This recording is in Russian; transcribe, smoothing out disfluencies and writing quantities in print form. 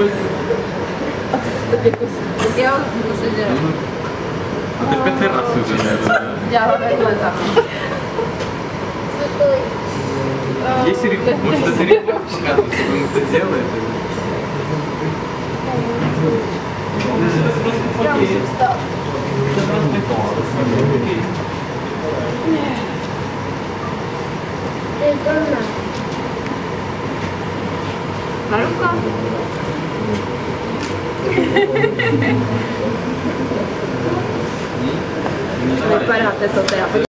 Tak jo, to se děje. A to je 5 rasů, že ne? Dělá takhle tam. Если может это рекламщик, а он это делает. Já musím stát. Maruka. Vypadáte to teda.